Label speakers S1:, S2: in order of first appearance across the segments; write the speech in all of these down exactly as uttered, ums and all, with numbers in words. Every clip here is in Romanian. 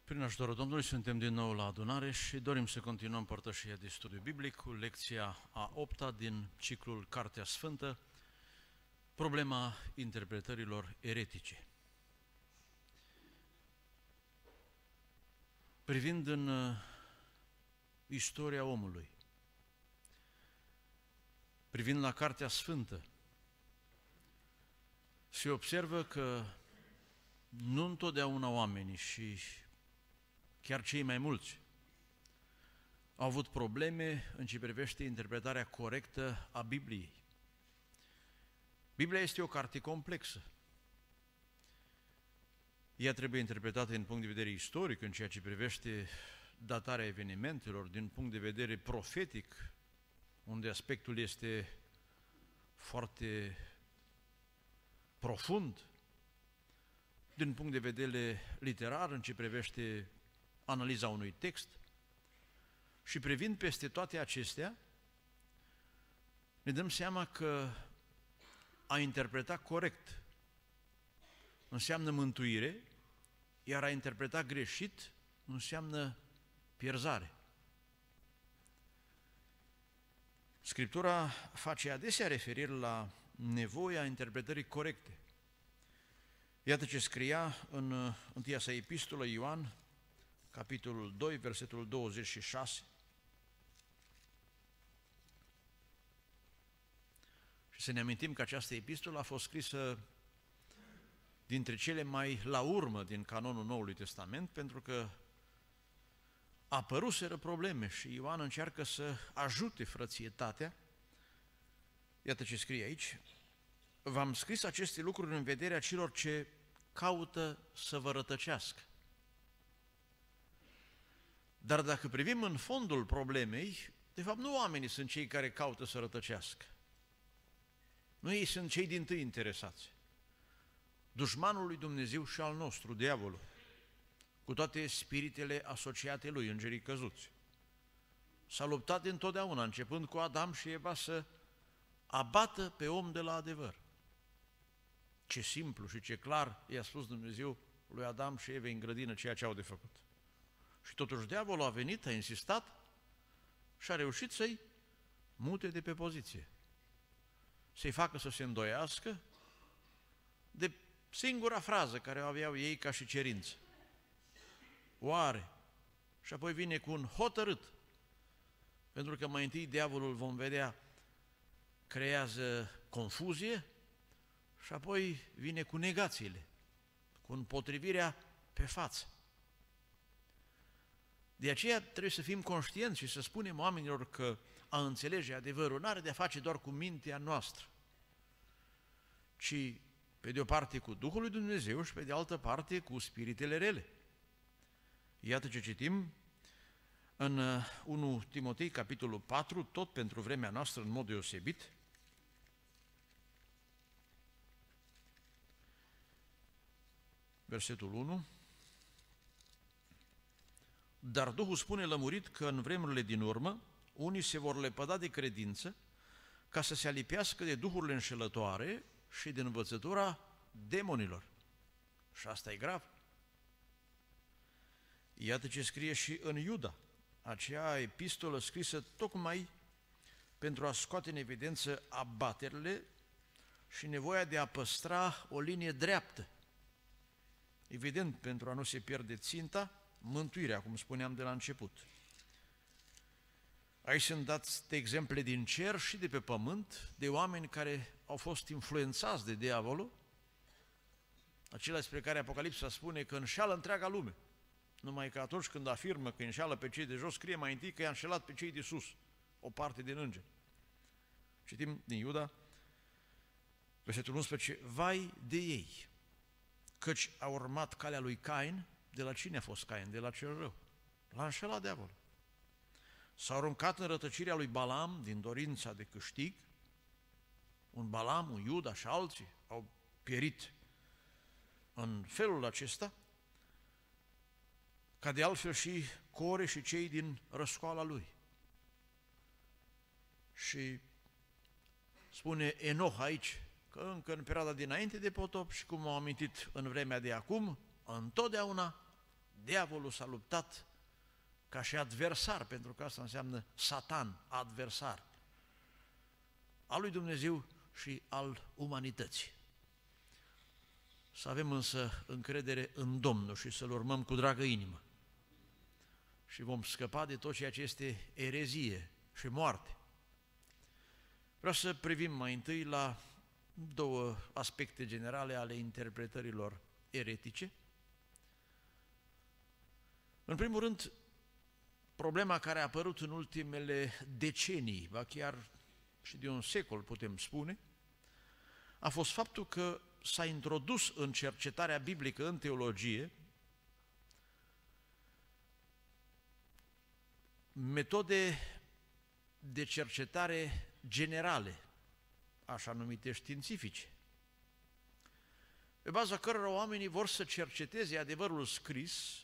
S1: Prin ajutorul Domnului suntem din nou la adunare și dorim să continuăm părtășia de studiu biblic cu lecția a opta din ciclul Cartea Sfântă, problema interpretărilor eretice. Privind în istoria omului, privind la Cartea Sfântă, se observă că nu întotdeauna oamenii și chiar cei mai mulți au avut probleme în ce privește interpretarea corectă a Bibliei. Biblia este o carte complexă. Ea trebuie interpretată din punct de vedere istoric, în ceea ce privește datarea evenimentelor, din punct de vedere profetic, unde aspectul este foarte profund, din punct de vedere literar, în ce privește analiza unui text. Și privind peste toate acestea, ne dăm seama că a interpreta corect înseamnă mântuire, iar a interpreta greșit înseamnă pierzare. Scriptura face adesea referire la nevoia interpretării corecte. Iată ce scria în întâia sa epistolă Ioan, capitolul doi, versetul douăzeci și șase. Și să ne amintim că această epistolă a fost scrisă dintre cele mai la urmă din canonul Noului Testament, pentru că apăruseră probleme și Ioan încearcă să ajute frățietatea. Iată ce scrie aici: v-am scris aceste lucruri în vederea celor ce caută să vă rătăcească. Dar dacă privim în fondul problemei, de fapt nu oamenii sunt cei care caută să rătăcească. Nu ei sunt cei dintâi interesați. Dușmanul lui Dumnezeu și al nostru, diavolul, cu toate spiritele asociate lui, îngerii căzuți, s-a luptat întotdeauna, începând cu Adam și Eva, să abată pe om de la adevăr. Ce simplu și ce clar i-a spus Dumnezeu lui Adam și Eva în grădină ceea ce au de făcut. Și totuși diavolul a venit, a insistat și a reușit să-i mute de pe poziție, să-i facă să se îndoiască de singura frază care o aveau ei ca și cerință. Oare? Și apoi vine cu un hotărât, pentru că mai întâi diavolul, vom vedea, creează confuzie și apoi vine cu negațiile, cu împotrivirea pe față. De aceea trebuie să fim conștienți și să spunem oamenilor că a înțelege adevărul nu are de a face doar cu mintea noastră, ci pe de o parte cu Duhul lui Dumnezeu și pe de altă parte cu spiritele rele. Iată ce citim în întâi Timotei, capitolul patru, tot pentru vremea noastră în mod deosebit. Versetul unu. Dar Duhul spune lămurit că în vremurile din urmă unii se vor lepăda de credință ca să se alipească de duhurile înșelătoare și de învățătura demonilor. Și asta e grav. Iată ce scrie și în Iuda, acea epistolă scrisă tocmai pentru a scoate în evidență abaterile și nevoia de a păstra o linie dreaptă. Evident, pentru a nu se pierde ținta, mântuirea, cum spuneam de la început. Aici sunt dați exemple din cer și de pe pământ, de oameni care au fost influențați de diavolul, acela despre care Apocalipsa spune că înșeală întreaga lume. Numai că atunci când afirmă că înșeală pe cei de jos, scrie mai întâi că i-a înșelat pe cei de sus, o parte din îngeri. Citim din Iuda, versetul unsprezece, vai de ei, căci a urmat calea lui Cain. De la cine a fost Cain? De la cel rău. L-a înșelat diavolul. S-a aruncat în rătăcirea lui Balaam din dorința de câștig. Un Balaam, un Iuda și alții au pierit în felul acesta, ca de altfel și Core și cei din răscoala lui. Și spune Enoch aici că încă în perioada dinainte de potop și cum au amintit în vremea de acum, întotdeauna Diavolul s-a luptat ca și adversar, pentru că asta înseamnă Satan, adversar, al lui Dumnezeu și al umanității. Să avem însă încredere în Domnul și să-L urmăm cu dragă inimă. Și vom scăpa de tot ceea ce este erezie și moarte. Vreau să privim mai întâi la două aspecte generale ale interpretărilor eretice. În primul rând, problema care a apărut în ultimele decenii, ba chiar și de un secol, putem spune, a fost faptul că s-a introdus în cercetarea biblică, în teologie, metode de cercetare generale, așa numite științifice, pe baza cărora oamenii vor să cerceteze adevărul scris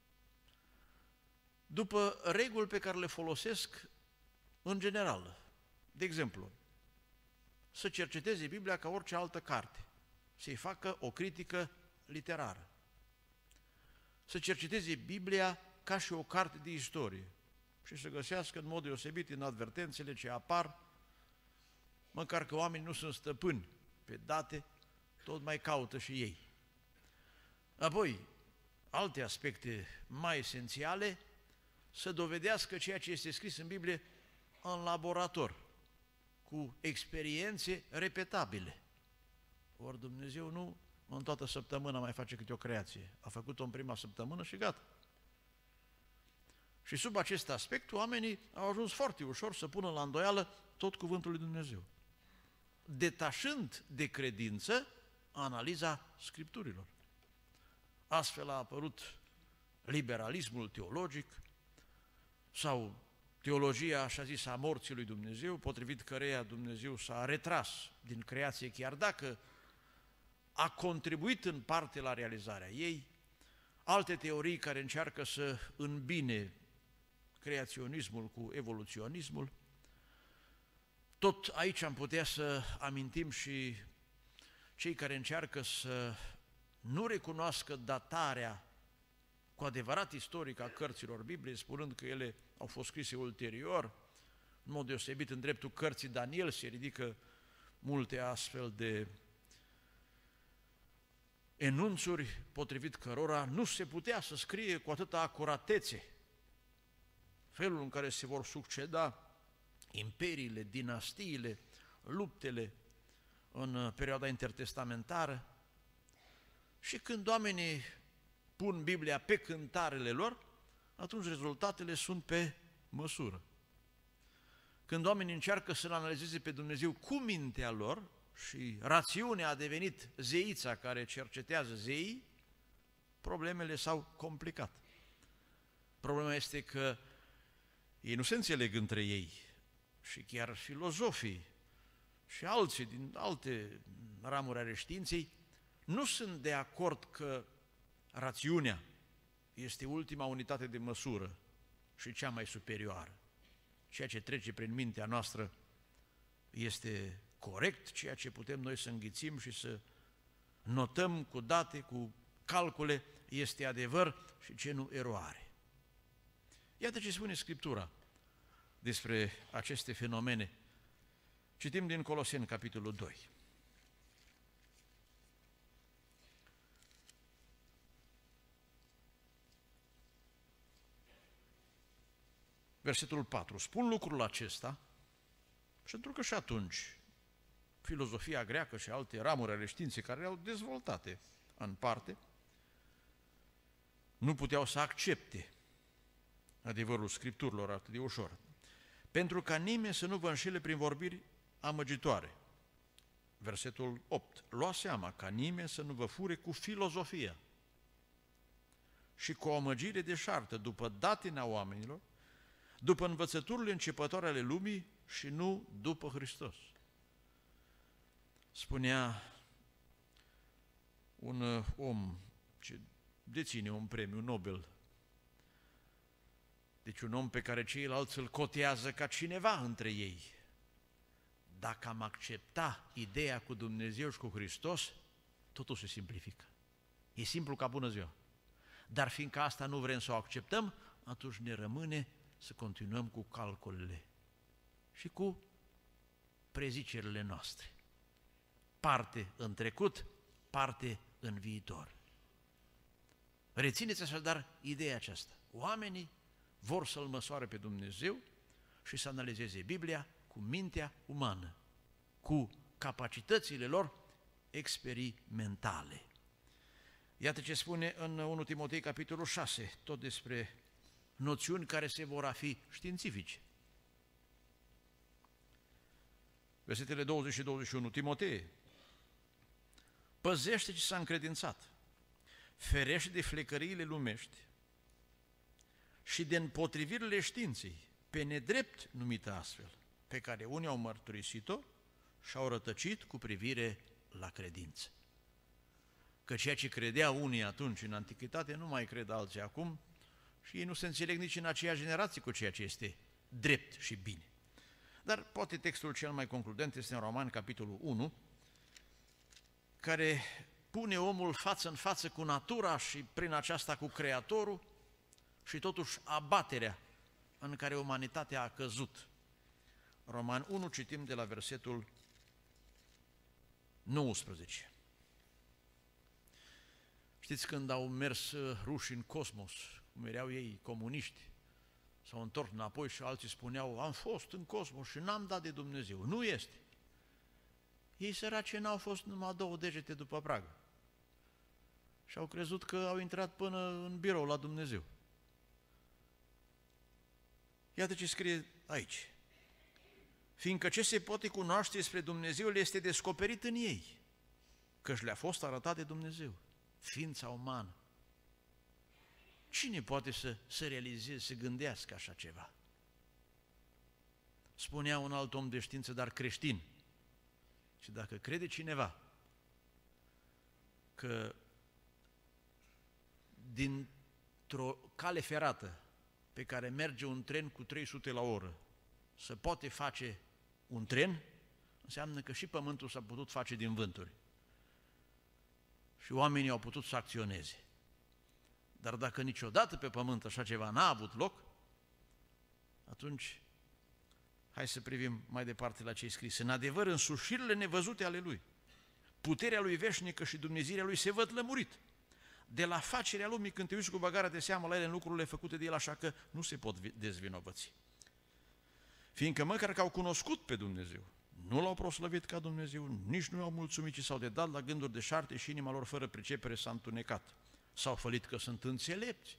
S1: după reguli pe care le folosesc în general. De exemplu, să cerceteze Biblia ca orice altă carte, să-i facă o critică literară, să cerceteze Biblia ca și o carte de istorie și să găsească în mod deosebit în advertențele ce apar, măcar că oamenii nu sunt stăpâni pe date, tot mai caută și ei. Apoi, alte aspecte mai esențiale, să dovedească ceea ce este scris în Biblie în laborator, cu experiențe repetabile. Ori Dumnezeu nu în toată săptămâna mai face câte o creație. A făcut-o în prima săptămână și gata. Și sub acest aspect, oamenii au ajuns foarte ușor să pună la îndoială tot cuvântul lui Dumnezeu, detașând de credință analiza Scripturilor. Astfel a apărut liberalismul teologic sau teologia, așa zis, a morții lui Dumnezeu, potrivit căreia Dumnezeu s-a retras din creație, chiar dacă a contribuit în parte la realizarea ei, alte teorii care încearcă să îmbine creaționismul cu evoluționismul. Tot aici am putea să amintim și cei care încearcă să nu recunoască datarea cu adevărat istorică a cărților Bibliei, spunând că ele au fost scrise ulterior, în mod deosebit în dreptul cărții Daniel se ridică multe astfel de enunțuri potrivit cărora nu se putea să scrie cu atâta acuratețe felul în care se vor succeda imperiile, dinastiile, luptele în perioada intertestamentară. Și când oamenii pun Biblia pe cântarele lor, atunci rezultatele sunt pe măsură. Când oamenii încearcă să-L analizeze pe Dumnezeu cu mintea lor și rațiunea a devenit zeița care cercetează zeii, problemele s-au complicat. Problema este că ei nu se înțeleg între ei și chiar filozofii și alții din alte ramuri ale științei nu sunt de acord că rațiunea este ultima unitate de măsură și cea mai superioară. Ceea ce trece prin mintea noastră este corect, ceea ce putem noi să înghițim și să notăm cu date, cu calcule, este adevăr și ce nu eroare. Iată ce spune Scriptura despre aceste fenomene. Citim din Coloseni, capitolul doi. Versetul patru. Spun lucrul acesta pentru că și atunci filozofia greacă și alte ramuri ale științei care erau dezvoltate în parte nu puteau să accepte adevărul Scripturilor atât de ușor. Pentru ca nimeni să nu vă înșele prin vorbiri amăgitoare. Versetul opt. Luați seama ca nimeni să nu vă fure cu filozofia și cu o amăgire deșartă după datina oamenilor, după învățăturile începătoare ale lumii și nu după Hristos. Spunea un om ce deține un premiu Nobel, deci un om pe care ceilalți îl cotează ca cineva între ei. Dacă am accepta ideea cu Dumnezeu și cu Hristos, totul se simplifică. E simplu ca bună ziua. Dar fiindcă asta nu vrem să o acceptăm, atunci ne rămâne să continuăm cu calculele și cu prezicerile noastre. Parte în trecut, parte în viitor. Rețineți așadar ideea aceasta. Oamenii vor să-L măsoare pe Dumnezeu și să analizeze Biblia cu mintea umană, cu capacitățile lor experimentale. Iată ce spune în întâi Timotei, capitolul șase, tot despre noțiuni care se vor a fi științifice. Versetele douăzeci și douăzeci și unu, Timotei, păzește ce s-a încredințat, ferește de flecăriile lumești și de împotrivirile științei, pe nedrept numită astfel, pe care unii au mărturisit-o și au rătăcit cu privire la credință. Că ceea ce credeau unii atunci în antichitate nu mai cred alții acum și ei nu se înțeleg nici în aceea generație cu ceea ce este drept și bine. Dar poate textul cel mai concludent este în Romani, capitolul unu, care pune omul față în față cu natura și prin aceasta cu Creatorul și totuși abaterea în care umanitatea a căzut. Romani unu, citim de la versetul nouăsprezece. Știți, când au mers rușii în cosmos, cum erau ei comuniști, s-au întors înapoi și alții spuneau, am fost în cosmos și n-am dat de Dumnezeu. Nu este. Ei săraci n-au fost numai două degete după pragă. Și au crezut că au intrat până în birou la Dumnezeu. Iată ce scrie aici. Fiindcă ce se poate cunoaște despre Dumnezeu le este descoperit în ei, căci le-a fost arătat de Dumnezeu, ființa umană. Cine poate să, să realizeze, să gândească așa ceva? Spunea un alt om de știință, dar creștin. Și dacă crede cineva că dintr-o cale ferată pe care merge un tren cu trei sute la oră se poate face un tren, înseamnă că și pământul s-a putut face din vânturi. Și oamenii au putut să acționeze. Dar dacă niciodată pe pământ așa ceva n-a avut loc, atunci hai să privim mai departe la ce e scris. În adevăr, însușirile nevăzute ale Lui, puterea Lui veșnică și dumnezeirea Lui se văd lămurit. De la facerea lumii, când te uiți cu băgarea de seamă la ele în lucrurile făcute de El, așa că nu se pot dezvinovăți. Fiindcă măcar că au cunoscut pe Dumnezeu, nu L-au proslăvit ca Dumnezeu, nici nu i-au mulțumit, ci s-au dedat la gânduri de șarte și inima lor fără pricepere s-a întunecat. S-au fălit că sunt înțelepți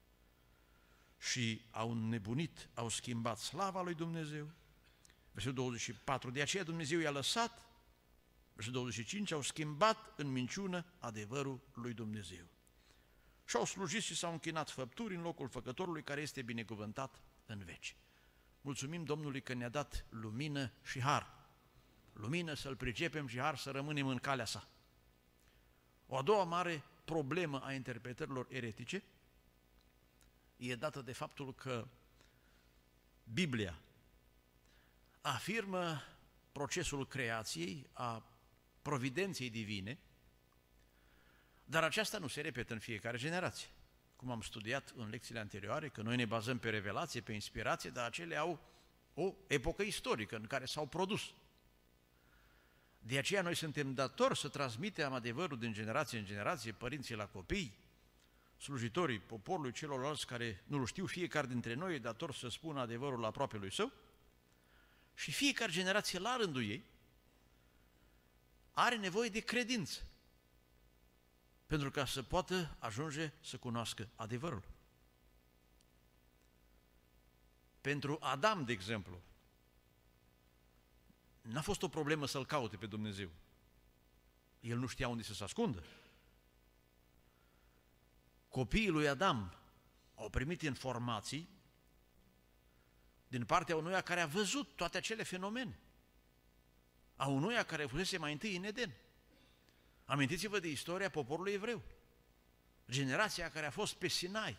S1: și au nebunit, au schimbat slava lui Dumnezeu. Versetul douăzeci și patru, de aceea Dumnezeu i-a lăsat. Versetul douăzeci și cinci, au schimbat în minciună adevărul lui Dumnezeu. Și au slujit și s-au închinat făpturi în locul Făcătorului, care este binecuvântat în veci. Mulțumim Domnului că ne-a dat lumină și har. Lumină să-L pricepem și har să rămânem în calea sa. O a doua mare problemă a interpretărilor eretice e dată de faptul că Biblia afirmă procesul creației, a providenței divine, dar aceasta nu se repetă în fiecare generație. Cum am studiat în lecțiile anterioare, că noi ne bazăm pe revelație, pe inspirație, dar acele au o epocă istorică în care s-au produs. De aceea noi suntem datori să transmitem adevărul din generație în generație, părinții la copii, slujitorii poporului, celorlalți care nu-l știu, fiecare dintre noi e dator să spună adevărul la aproapelui său și fiecare generație la rândul ei are nevoie de credință pentru ca să poată ajunge să cunoască adevărul. Pentru Adam, de exemplu, n-a fost o problemă să-L caute pe Dumnezeu. El nu știa unde să se ascundă. Copiii lui Adam au primit informații din partea unuia care a văzut toate acele fenomene, a unuia care fusese mai întâi în Eden. Amintiți-vă de istoria poporului evreu, generația care a fost pe Sinai.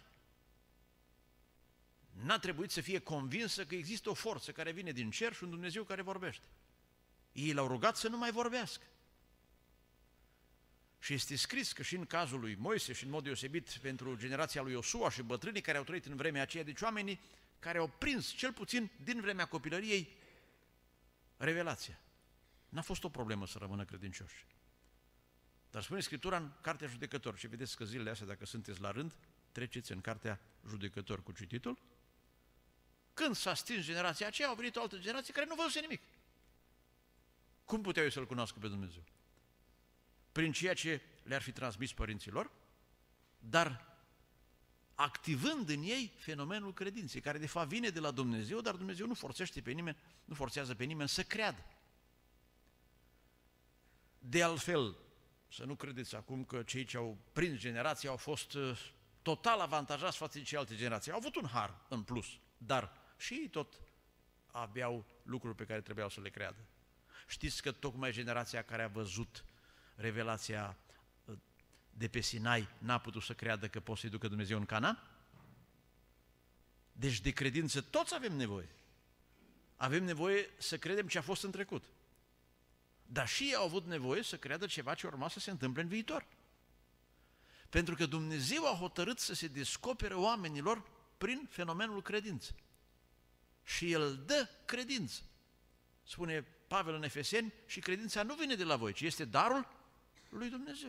S1: N-a trebuit să fie convinsă că există o forță care vine din cer și un Dumnezeu care vorbește. Ei l-au rugat să nu mai vorbească. Și este scris că și în cazul lui Moise și în mod deosebit pentru generația lui Iosua și bătrânii care au trăit în vremea aceea, deci oamenii care au prins, cel puțin din vremea copilăriei, revelația. N-a fost o problemă să rămână credincioși. Dar spune Scriptura în Cartea Judecător, și vedeți că zilele astea, dacă sunteți la rând, treceți în Cartea Judecător cu cititul. Când s-a stins generația aceea, au venit o altă generație care nu văzuse nimic. Cum puteau ei să-L cunoască pe Dumnezeu? Prin ceea ce le-ar fi transmis părinților, dar activând în ei fenomenul credinței, care de fapt vine de la Dumnezeu, dar Dumnezeu nu forțește pe nimeni, nu forțează pe nimeni să creadă. De altfel, să nu credeți acum că cei ce au prins generația au fost total avantajați față de celelalte generații. Au avut un har în plus, dar și ei tot aveau lucruri pe care trebuiau să le creadă. Știți că tocmai generația care a văzut revelația de pe Sinai n-a putut să creadă că poate să-i ducă Dumnezeu în Canaan? Deci de credință toți avem nevoie. Avem nevoie să credem ce a fost în trecut. Dar și ei au avut nevoie să creadă ceva ce urma să se întâmple în viitor. Pentru că Dumnezeu a hotărât să se descopere oamenilor prin fenomenul credință. Și El dă credință. Spune Pavel în Efeseni, și credința nu vine de la voi, ci este darul lui Dumnezeu.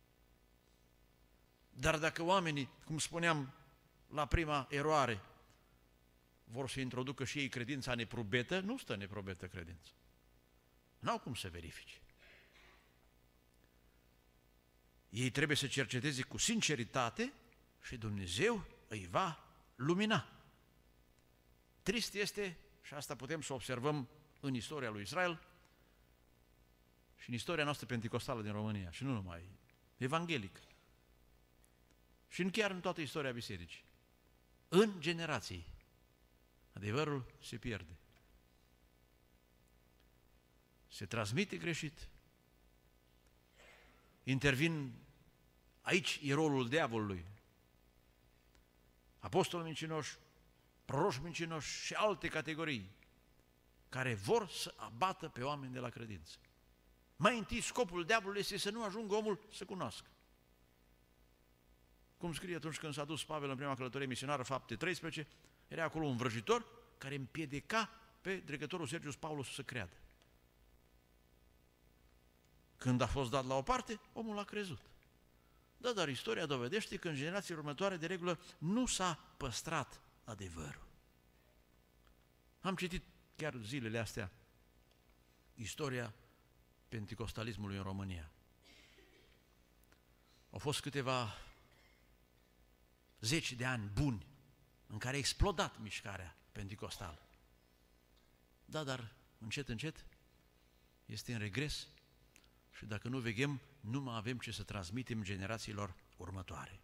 S1: Dar dacă oamenii, cum spuneam la prima eroare, vor să introducă și ei credința neprobetă, nu stă neprobetă credință. N-au cum să verifice. Ei trebuie să cerceteze cu sinceritate și Dumnezeu îi va lumina. Trist este, și asta putem să observăm în istoria lui Israel și în istoria noastră penticostală din România, și nu numai, evanghelică, și în chiar în toată istoria bisericii. În generații, adevărul se pierde. Se transmite greșit. Intervin, aici e rolul diavolului. Apostoli mincinoși, proroși mincinoși și alte categorii care vor să abată pe oameni de la credință. Mai întâi scopul diavolului este să nu ajungă omul să cunoască. Cum scrie atunci când s-a dus Pavel în prima călătorie misionară, Fapte treisprezece, era acolo un vrăjitor care împiedica pe dregătorul Sergius Paulus să creadă. Când a fost dat la o parte, omul a crezut. Da, dar istoria dovedește că în generațiile următoare, de regulă, nu s-a păstrat adevărul. Am citit chiar zilele astea istoria penticostalismului în România. Au fost câteva zeci de ani buni în care a explodat mișcarea penticostală. Da, dar încet, încet este în regres și dacă nu veghem, nu mai avem ce să transmitem generațiilor următoare.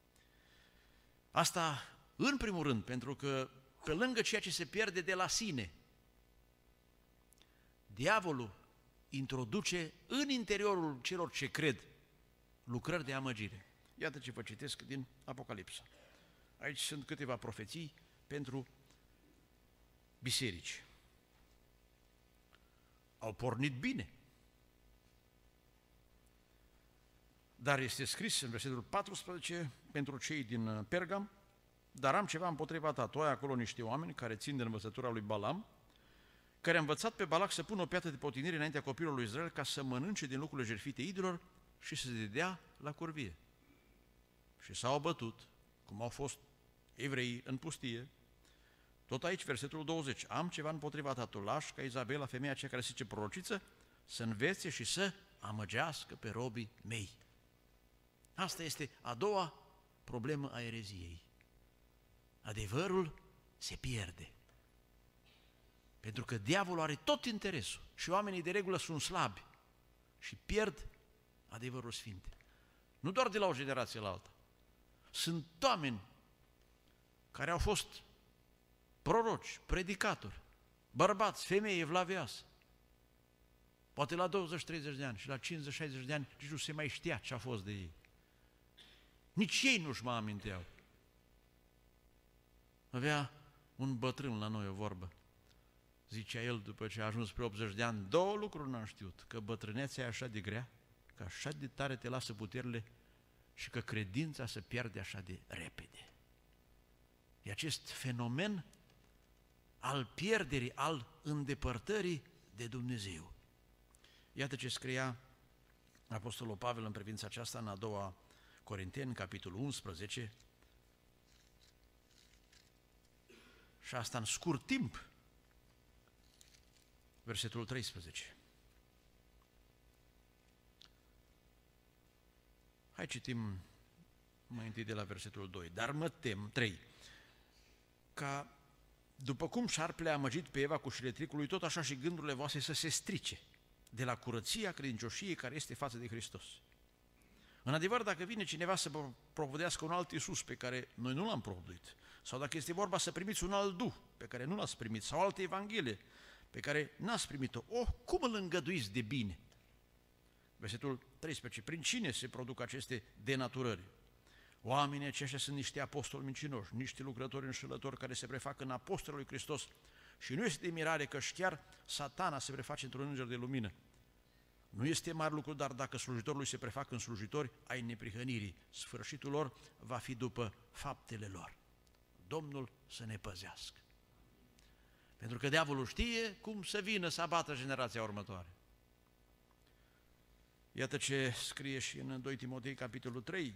S1: Asta în primul rând, pentru că pe lângă ceea ce se pierde de la sine, diavolul introduce în interiorul celor ce cred lucrări de amăgire. Iată ce vă citesc din Apocalipsa. Aici sunt câteva profeții pentru biserici. Au pornit bine. Dar este scris în versetul paisprezece pentru cei din Pergam, dar am ceva împotriva ta. Tu ai acolo niște oameni care țin de învățătura lui Balam, care a învățat pe Balac să pună o piatră de potinire înaintea copilului lui Israel ca să mănânce din lucrurile jertfite idolilor și să se dea la curvie. Și s-au bătut, cum au fost evreii în pustie. Tot aici, versetul douăzeci, am ceva împotriva ta, tu lași ca Izabela, femeia aceea care se zice prorociță, să învețe și să amăgească pe robii mei. Asta este a doua problemă a ereziei. Adevărul se pierde. Pentru că diavolul are tot interesul și oamenii de regulă sunt slabi și pierd adevărul sfinte. Nu doar de la o generație la alta. Sunt oameni care au fost proroci, predicatori, bărbați, femei evlavioase. Poate la douăzeci treizeci de ani și la cincizeci șaizeci de ani nici nu se mai știa ce a fost de ei. Nici ei nu-și mai aminteau. Avea un bătrân la noi o vorbă. Zicea el, după ce a ajuns pe optzeci de ani, două lucruri n-am știut, că bătrânețea e așa de grea că așa de tare te lasă puterile și că credința se pierde așa de repede. E acest fenomen al pierderii, al îndepărtării de Dumnezeu. Iată ce scria Apostolul Pavel în privința aceasta în a doua Corinteni, capitolul unsprezece, și asta în scurt timp, versetul treisprezece. Hai citim mai întâi de la versetul doi. Dar mă tem, trei, ca după cum șarpele a amăgit pe Eva cu șiretricului, tot așa și gândurile voastre să se strice de la curăția credincioșiei care este față de Hristos. În adevăr, dacă vine cineva să propovădească un alt Iisus pe care noi nu l-am propovăduit, sau dacă este vorba să primiți un alt Duh pe care nu l-ați primit, sau alte Evanghelie pe care n-ați primit-o, oh, cum îl îngăduiți de bine? Versetul treisprezece. Prin cine se produc aceste denaturări? Oamenii aceștia sunt niște apostoli mincinoși, niște lucrători înșelători care se prefac în apostolul lui Hristos. Și nu este de mirare că și chiar Satana se preface într-un înger de lumină. Nu este mare lucru, dar dacă slujitorul lui se prefac în slujitori ai neprihănirii, sfârșitul lor va fi după faptele lor. Domnul să ne păzească. Pentru că diavolul știe cum să vină să abată generația următoare. Iată ce scrie și în doi Timotei, capitolul trei.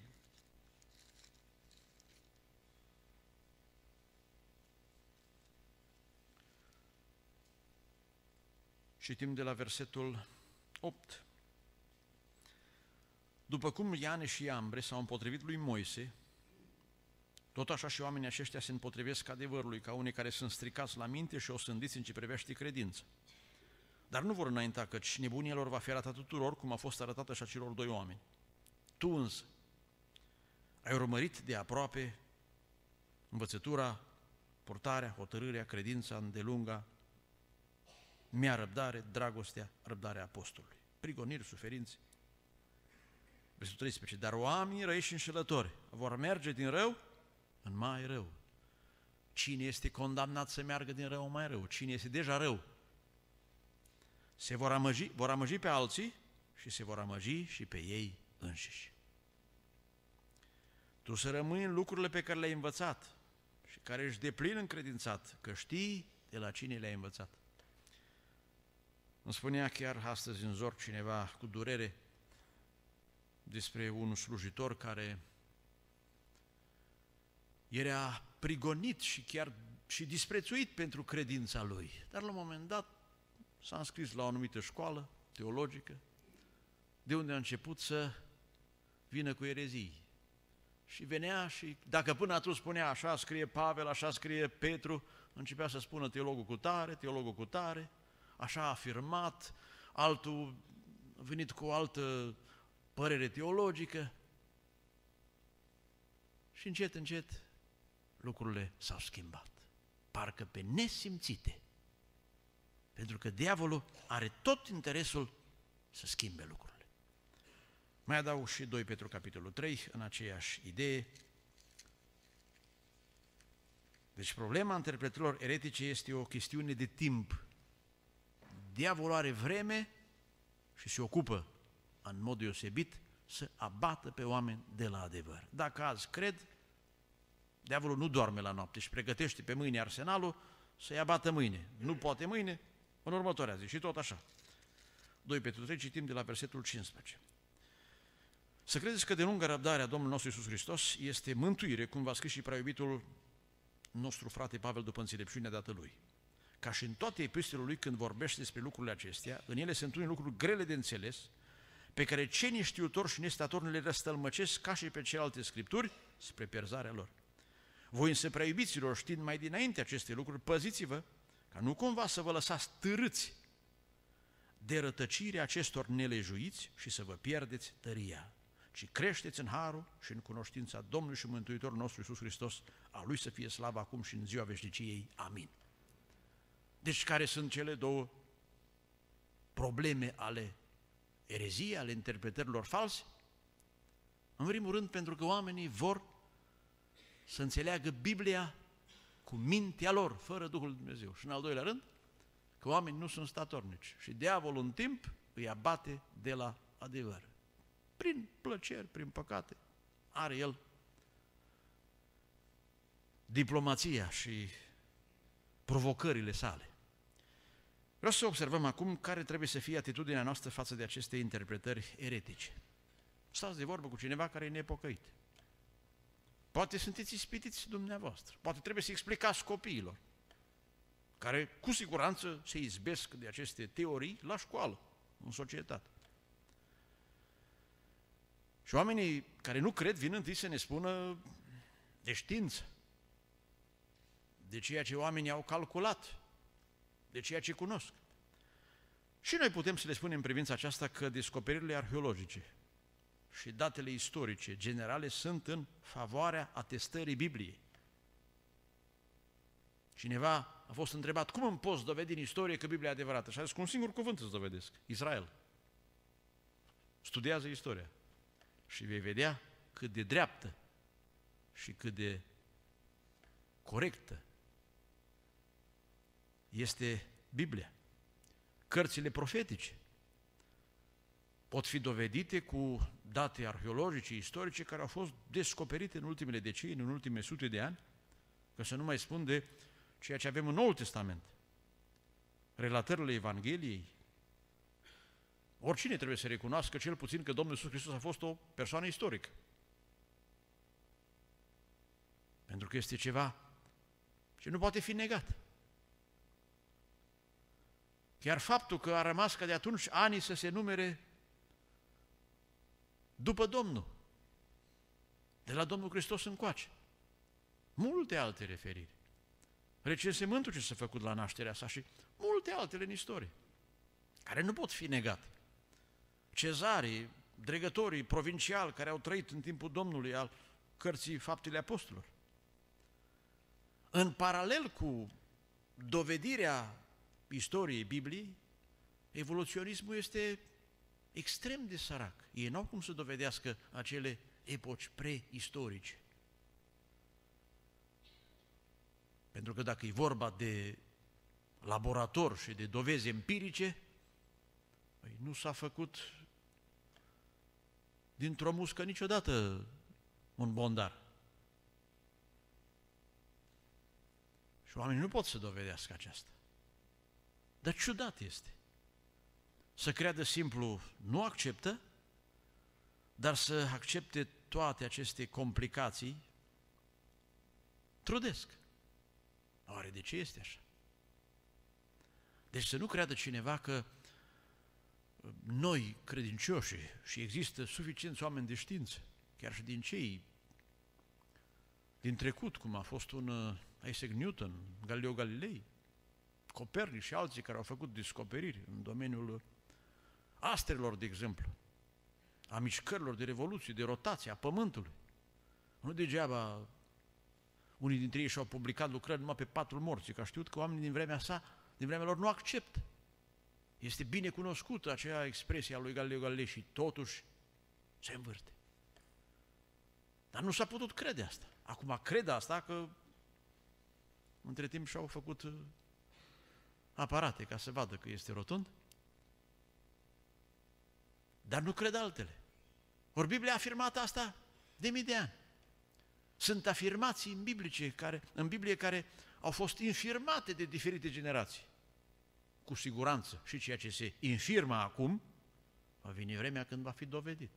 S1: Citim de la versetul opt. După cum Iane și Iambre s-au împotrivit lui Moise, tot așa și oamenii aceștia se împotrivesc adevărului, ca unii care sunt stricați la minte și osândiți în ce privește credință. Dar nu vor înainta, căci nebunia lor va fi arătată tuturor, cum a fost arătată și acelor doi oameni. Tu însă ai urmărit de aproape învățătura, purtarea, hotărârea, credința îndelunga, mea răbdare, dragostea, răbdarea apostolului, prigoniri, suferințe. Versetul treisprezece. Dar oamenii răi și înșelători vor merge din rău în mai rău. Cine este condamnat să meargă din rău în mai rău? Cine este deja rău? Se vor amăgi, vor amăgi pe alții și se vor amăgi și pe ei înșiși. Tu să rămâi în lucrurile pe care le-ai învățat și care ești deplin încredințat, că știi de la cine le-ai învățat. Îmi spunea chiar astăzi în zor cineva cu durere despre un slujitor care era prigonit și chiar și disprețuit pentru credința lui. Dar la un moment dat s-a înscris la o anumită școală teologică, de unde a început să vină cu erezii. Și venea și, dacă până atunci spunea așa scrie Pavel, așa scrie Petru, începea să spună teologul cu tare, teologul cu tare, așa a afirmat, altul a venit cu o altă părere teologică și încet, încet lucrurile s-au schimbat. Parcă pe nesimțite. Pentru că diavolul are tot interesul să schimbe lucrurile. Mai adaug și doi Petru, capitolul trei, în aceeași idee. Deci problema interpretărilor eretice este o chestiune de timp. Diavolul are vreme și se ocupă în mod deosebit să abată pe oameni de la adevăr. Dacă azi cred, diavolul nu doarme la noapte și pregătește pe mâine arsenalul să-i abată mâine. Nu poate mâine, în următoarea zi și tot așa. doi Petru trei, citim de la versetul cincisprezece. Să credeți că de lungă răbdarea Domnului nostru Iisus Hristos este mântuire, cum v-a scris și prea iubitul nostru frate Pavel după înțelepciunea dată lui. Ca și în toate epistolele lui, când vorbește despre lucrurile acestea, în ele sunt unele lucruri grele de înțeles, pe care cei neștiutori și nestatori ne le răstălmăcesc ca și pe celelalte scripturi, spre pierzarea lor. Voi însă, prea iubiților, știind mai dinainte aceste lucruri, păziți-vă, ca nu cumva să vă lăsați târâți de rătăcirea acestor nelejuiți și să vă pierdeți tăria, ci creșteți în harul și în cunoștința Domnului și Mântuitorul nostru Iisus Hristos, a Lui să fie slavă acum și în ziua veșniciei. Amin. Deci care sunt cele două probleme ale ereziei, ale interpretărilor false? În primul rând, pentru că oamenii vor să înțeleagă Biblia cu mintea lor, fără Duhul lui Dumnezeu. Și în al doilea rând, că oamenii nu sunt statornici și diavolul în timp îi abate de la adevăr. prin plăceri, prin păcate, are el diplomația și provocările sale. Vreau să observăm acum care trebuie să fie atitudinea noastră față de aceste interpretări eretice. Stați de vorbă cu cineva care e nepocăit. Poate sunteți ispitiți dumneavoastră, poate trebuie să explicați copiilor, care cu siguranță se izbesc de aceste teorii la școală, în societate. Și oamenii care nu cred vin întâi să ne spună de știință, de ceea ce oamenii au calculat, de ceea ce cunosc. Și noi putem să le spunem în privința aceasta că descoperirile arheologice și datele istorice generale sunt în favoarea atestării Bibliei. Cineva a fost întrebat, cum îmi poți dovedi în istorie că Biblia e adevărată? Și a zis, cu un singur cuvânt îți dovedesc, Israel. Studiază istoria și vei vedea cât de dreaptă și cât de corectă este Biblia. Cărțile profetice pot fi dovedite cu date arheologice, istorice, care au fost descoperite în ultimele decenii, în ultimele sute de ani, că să nu mai spun de ceea ce avem în Noul Testament. Relatările Evangheliei. Oricine trebuie să recunoască cel puțin că Domnul Iisus Hristos a fost o persoană istorică. Pentru că este ceva ce nu poate fi negat. Chiar faptul că a rămas ca de atunci anii să se numere după Domnul, de la Domnul Hristos încoace. Multe alte referiri. Recensământul ce s-a făcut la nașterea sa și multe altele în istorie, care nu pot fi negate. Cezarii, dregătorii provinciali care au trăit în timpul Domnului, al cărții Faptele Apostolilor. În paralel cu dovedirea istoriei Bibliei, evoluționismul este extrem de sărac. Ei n-au cum să dovedească acele epoci preistorice. Pentru că dacă e vorba de laborator și de dovezi empirice, păi nu s-a făcut dintr-o muscă niciodată un bondar. Și oamenii nu pot să dovedească aceasta. Dar ciudat este. Să creadă simplu nu acceptă, dar să accepte toate aceste complicații trudesc. Oare de ce este așa? Deci să nu creadă cineva că noi, credincioși, și există suficienți oameni de știință, chiar și din cei din trecut, cum a fost un Isaac Newton, Galileo Galilei, Copernic și alții care au făcut descoperiri în domeniul astrelor, de exemplu, a mișcărilor de revoluție, de rotație a Pământului. Nu degeaba unii dintre ei și-au publicat lucrări numai pe patul morții, că a știut că oamenii din vremea sa, din vremea lor, nu acceptă. Este bine cunoscută acea expresie a lui Galileo Galilei și totuși se învârte. Dar nu s-a putut crede asta. Acum cred asta că între timp și-au făcut aparate ca să vadă că este rotund, dar nu cred altele. Ori Biblia a afirmat asta de mii de ani. Sunt afirmații în, biblice care, în Biblie care au fost infirmate de diferite generații. Cu siguranță și ceea ce se infirmă acum, va veni vremea când va fi dovedit.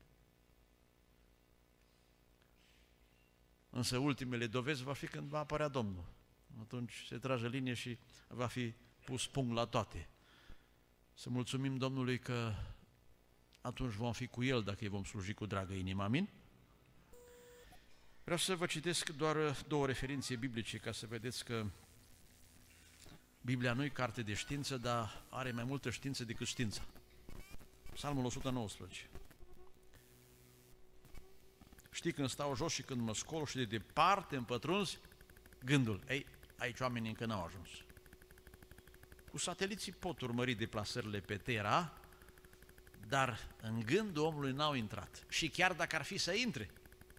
S1: Însă ultimele dovezi va fi când va apărea Domnul. Atunci se trage linie și va fi pus punct la toate. Să mulțumim Domnului că atunci vom fi cu El dacă îi vom sluji cu dragă inimă. Amin? Vreau să vă citesc doar două referințe biblice ca să vedeți că Biblia nu e carte de știință, dar are mai multă știință decât știința. Psalmul o sută nouăsprezece. Știi când stau jos și când mă scol și de departe îmi pătrunzi gândul. Ei, aici oamenii încă n-au ajuns. Cu sateliții pot urmări deplasările pe Terra, dar în gândul omului n-au intrat. Și chiar dacă ar fi să intre,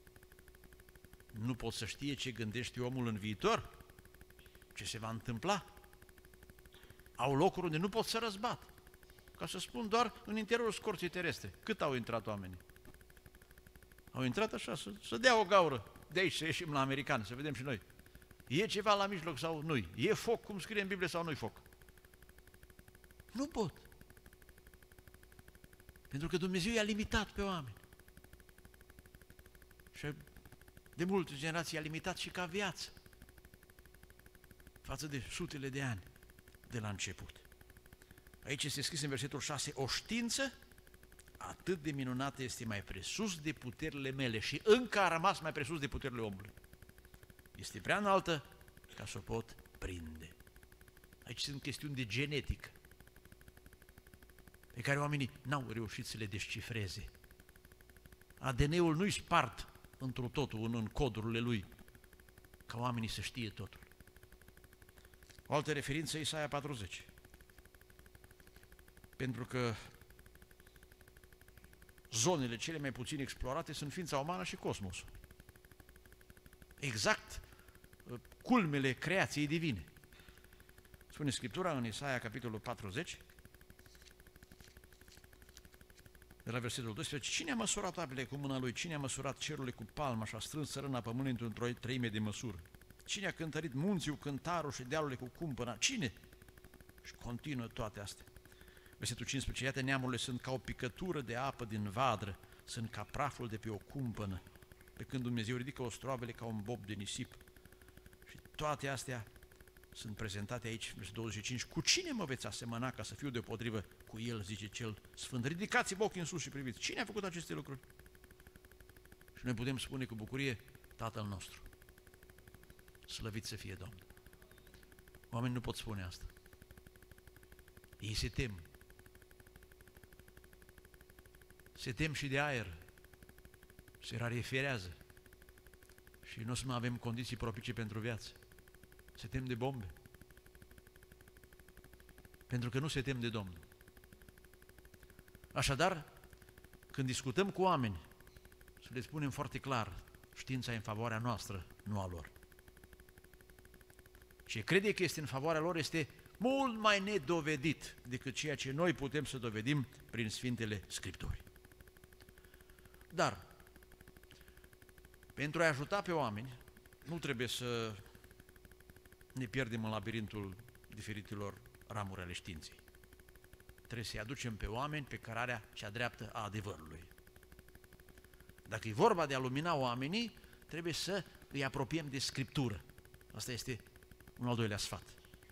S1: nu pot să știe ce gândește omul în viitor, ce se va întâmpla. Au locuri unde nu pot să răzbat. Ca să spun doar în interiorul scorții terestre. Cât au intrat oamenii? Au intrat așa să, să dea o gaură. De aici să ieșim la americani, să vedem și noi. E ceva la mijloc sau nu? E foc, cum scrie în Biblie, sau nu-i foc? Nu pot. Pentru că Dumnezeu i-a limitat pe oameni. Și de multe generații i-a limitat și ca viață. Față de sutele de ani de la început. Aici este scris în versetul șase, o știință atât de minunată este mai presus de puterile mele și încă a rămas mai presus de puterile omului. Este prea înaltă ca să o pot prinde. Aici sunt chestiuni de genetică pe care oamenii n-au reușit să le descifreze. A D N-ul nu-i spart într-o totul în, în codurile lui, ca oamenii să știe totul. O altă referință, Isaia patruzeci. Pentru că zonele cele mai puțin explorate sunt ființa umană și cosmosul. Exact culmele creației divine. Spune Scriptura în Isaia, capitolul patruzeci, de la versetul doisprezece, cine a măsurat apele cu mâna lui, cine a măsurat cerurile cu palma și a strâns țărâna pământului într-o treime de măsură? Cine a cântărit munții cu cântarul și dealurile cu cumpăna? Cine? Și continuă toate astea. Versetul cincisprezece, iată neamurile sunt ca o picătură de apă din vadră, sunt ca praful de pe o cumpănă, pe când Dumnezeu ridică ostroavele ca un bob de nisip. Și toate astea sunt prezentate aici, versetul douăzeci și cinci, cu cine mă veți asemăna ca să fiu deopotrivă cu el, zice cel sfânt. Ridicați-vă ochii în sus și priviți. Cine a făcut aceste lucruri? Și noi putem spune cu bucurie, Tatăl nostru. Slăvit să fie Domnul. Oamenii nu pot spune asta. Ei se tem. Se tem și de aer. Se rareferează. Și nu o să mai avem condiții propice pentru viață. Se tem de bombe. Pentru că nu se tem de Domnul. Așadar, când discutăm cu oameni, să le spunem foarte clar, știința e în favoarea noastră, nu a lor. Ce crede că este în favoarea lor este mult mai nedovedit decât ceea ce noi putem să dovedim prin Sfintele Scripturi. Dar, pentru a ajuta pe oameni, nu trebuie să ne pierdem în labirintul diferitelor ramuri ale științei. Trebuie să-i aducem pe oameni pe cărarea cea dreaptă a adevărului. Dacă e vorba de a lumina oamenii, trebuie să îi apropiem de Scriptură. Asta este un al doilea sfat.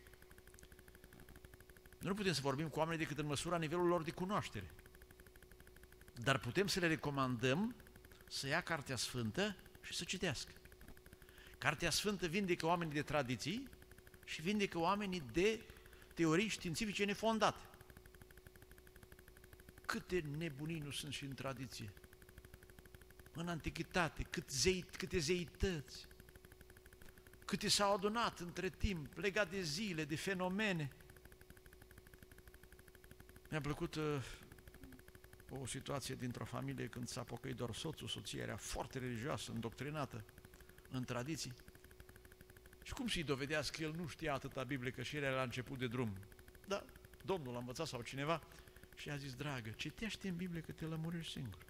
S1: Nu putem să vorbim cu oamenii decât în măsura nivelului lor de cunoaștere. Dar putem să le recomandăm să ia Cartea Sfântă și să citească. Cartea Sfântă vindecă oamenii de tradiții și vindecă oamenii de teorii științifice nefondate. Câte nebunii nu sunt și în tradiție. În antichitate, cât zei, câte zeități, câte s-au adunat între timp, legat de zile, de fenomene. Mi-a plăcut uh, o situație dintr-o familie când s-a pocăit doar soțul, soția era foarte religioasă, îndoctrinată în tradiții. Și cum să-i dovedească că el nu știa atâta Biblie, că și el era la început de drum? Da, Domnul l-a învățat sau cineva și a zis, dragă, citește în Biblie că te lămurești singur.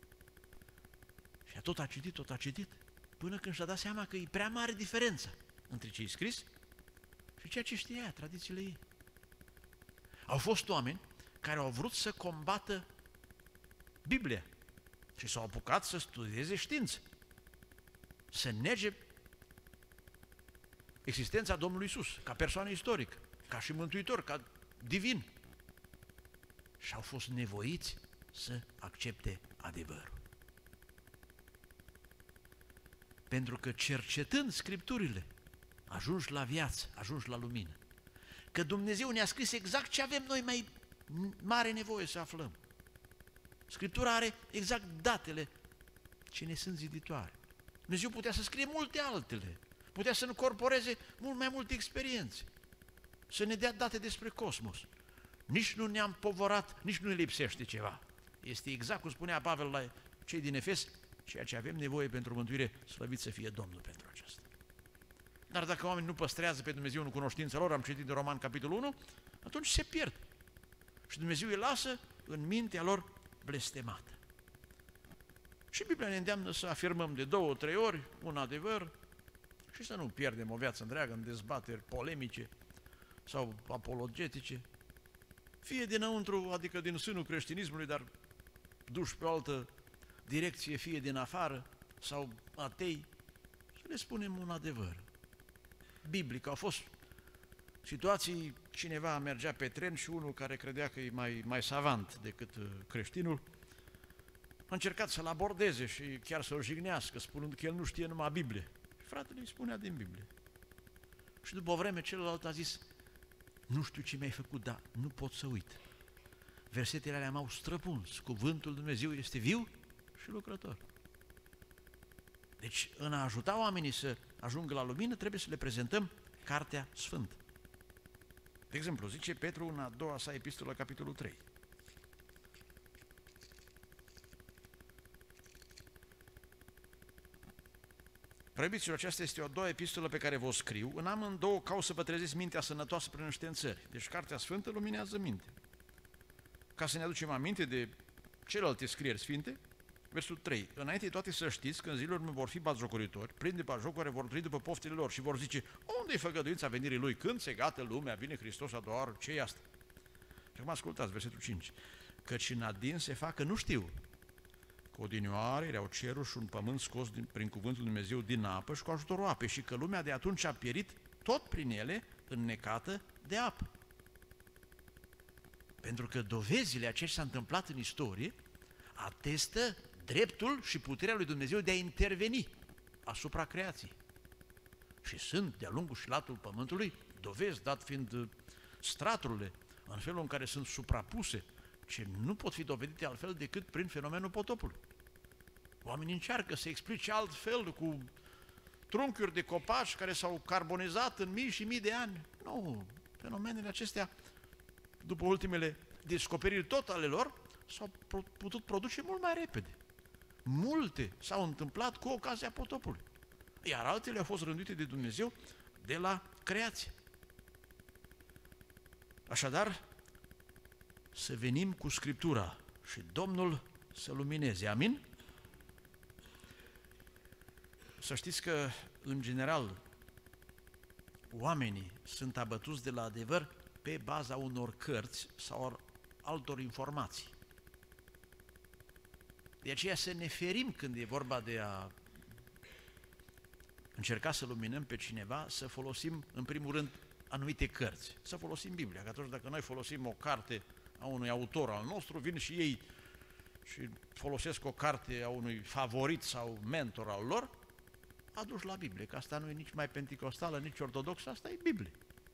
S1: Și tot a citit, tot a citit, până când și-a dat seama că e prea mare diferență între ce-i scris și ceea ce știa, tradițiile ei. Au fost oameni care au vrut să combată Biblia și s-au apucat să studieze știință, să nege existența Domnului Iisus ca persoană istorică, ca și mântuitor, ca divin. Și au fost nevoiți să accepte adevărul. Pentru că cercetând Scripturile, ajungi la viață, ajungi la lumină. Că Dumnezeu ne-a scris exact ce avem noi mai mare nevoie să aflăm. Scriptura are exact datele ce ne sunt ziditoare. Dumnezeu putea să scrie multe altele, putea să încorporeze mult mai multe experiențe, să ne dea date despre cosmos. Nici nu ne-am povorat, nici nu ne lipsește ceva. Este exact cum spunea Pavel la cei din Efes, ceea ce avem nevoie pentru mântuire, slăvit să fie Domnul pentru aceasta. Dar dacă oamenii nu păstrează pe Dumnezeu în cunoștința lor, am citit în Roman capitolul unu, atunci se pierd. Și Dumnezeu îi lasă în mintea lor blestemată. Și Biblia ne îndeamnă să afirmăm de două, trei ori un adevăr și să nu pierdem o viață întreagă în dezbateri polemice sau apologetice, fie dinăuntru, adică din sânul creștinismului, dar duși pe o altă direcție, fie din afară, sau atei, să le spunem un adevăr biblic. Au fost situații, cineva mergea pe tren și unul care credea că e mai, mai savant decât creștinul, a încercat să-l abordeze și chiar să-l jignească, spunând că el nu știe numai Biblie. Și fratele îi spunea din Biblie. Și după o vreme celălalt a zis, nu știu ce mi-ai făcut, dar nu pot să uit. Versetele alea m-au străpuns, cuvântul lui Dumnezeu este viu și lucrător. Deci, în a ajuta oamenii să ajungă la lumină, trebuie să le prezentăm Cartea Sfântă. De exemplu, zice Petru în a doua sa epistolă, capitolul trei. Preobiților, aceasta este o a doua epistolă pe care vă scriu, în amândouă ca o să vă treziți mintea sănătoasă prin înștiințări. Deci Cartea Sfântă luminează mintea. Ca să ne aducem aminte de celelalte scrieri sfinte, versul trei. Înainte de toate să știți că în zilele urmă vor fi batjocoritori, plini de batjocuri care vor trăi după poftele lor și vor zice, unde e făgăduința venirii lui? Când se gată lumea, vine Hristos a doua oară, ce e asta? Și acum ascultați versetul cinci. Căci în adins se facă, nu știu, că odinioare erau cerul și un pământ scos din, prin cuvântul Lui Dumnezeu din apă și cu ajutorul apei și că lumea de atunci a pierit tot prin ele înnecată de apă. Pentru că dovezile a ce s-a întâmplat în istorie atestă dreptul și puterea lui Dumnezeu de a interveni asupra creației. Și sunt de-a lungul și latul pământului dovezi, dat fiind straturile, în felul în care sunt suprapuse, ce nu pot fi dovedite altfel decât prin fenomenul potopului. Oamenii încearcă să explice altfel cu trunchiuri de copaci care s-au carbonizat în mii și mii de ani. Nu, fenomenele acestea, după ultimele descoperiri tot ale lor, s-au putut produce mult mai repede. Multe s-au întâmplat cu ocazia potopului, iar altele au fost rânduite de Dumnezeu de la creație. Așadar, să venim cu Scriptura și Domnul să lumineze. Amin? Să știți că, în general, oamenii sunt abătuți de la adevăr pe baza unor cărți sau altor informații. De aceea să ne ferim când e vorba de a încerca să luminăm pe cineva, să folosim, în primul rând, anumite cărți. Să folosim Biblia, că atunci dacă noi folosim o carte a unui autor al nostru, vin și ei și folosesc o carte a unui favorit sau mentor al lor, aduși la Biblie, că asta nu e nici mai penticostală, nici ortodoxă, asta e Biblie.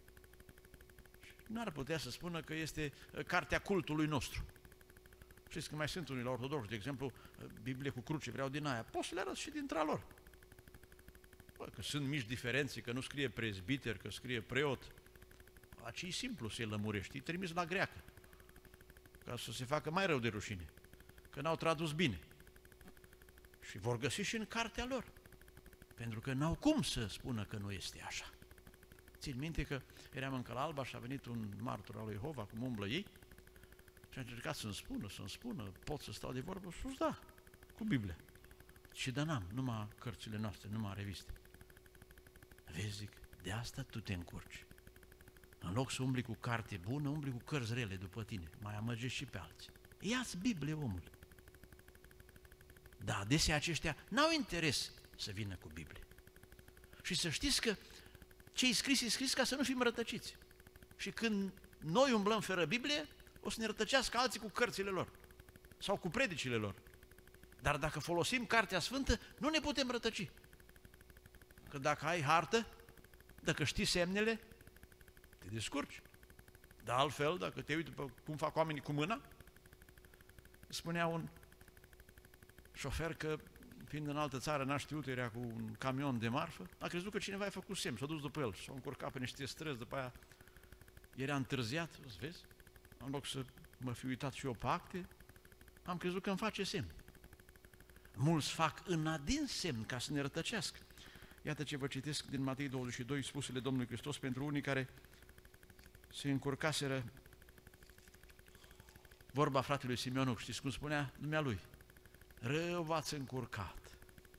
S1: N-ar putea să spună că este cartea cultului nostru. Știți că mai sunt unii la ortodoxi, de exemplu, Biblie cu cruce, vreau din aia, poți să le arăt și dintre lor. Bă, că sunt mici diferențe, că nu scrie prezbiter, că scrie preot, aici e simplu să-i lămurești, îi trimis la greacă, ca să se facă mai rău de rușine, că n-au tradus bine. Și vor găsi și în cartea lor, pentru că n-au cum să spună că nu este așa. Țin minte că eram în Călalba și a venit un martor al lui Jehova, cum umblă ei, și a încercat să-mi spună, să-mi spună, pot să stau de vorbă? Și da, cu Biblia. Și da, n-am, numai cărțile noastre, numai reviste. Vezi, zic, de asta tu te încurci. În loc să umbli cu carte bună, umbli cu cărți rele după tine, mai amăgești și pe alții. Ia-ți Biblie, omul. Dar adesea aceștia n-au interes să vină cu Biblie. Și să știți că ce-i scris, e scris ca să nu fim rătăciți. Și când noi umblăm fără Biblie, o să ne rătăcească alții cu cărțile lor sau cu predicile lor. Dar dacă folosim Cartea Sfântă, nu ne putem rătăci. Că dacă ai hartă, dacă știi semnele, te descurci. Dar altfel, dacă te uiți după cum fac oamenii cu mâna, spunea un șofer că, fiind în altă țară, n-a știut, era cu un camion de marfă, a crezut că cineva a făcut semn, s-a dus după el, s-a încurcat pe niște străzi, după aia era întârziat, vezi? În loc să mă fi uitat și eu pe acte, am crezut că îmi face semn. Mulți fac în adins semn ca să ne rătăcească. Iată ce vă citesc din Matei douăzeci și doi, spusele Domnului Hristos pentru unii care se încurcaseră vorba fratelui Simeonu, știți cum spunea dumnealui? Rău v-ați încurcat.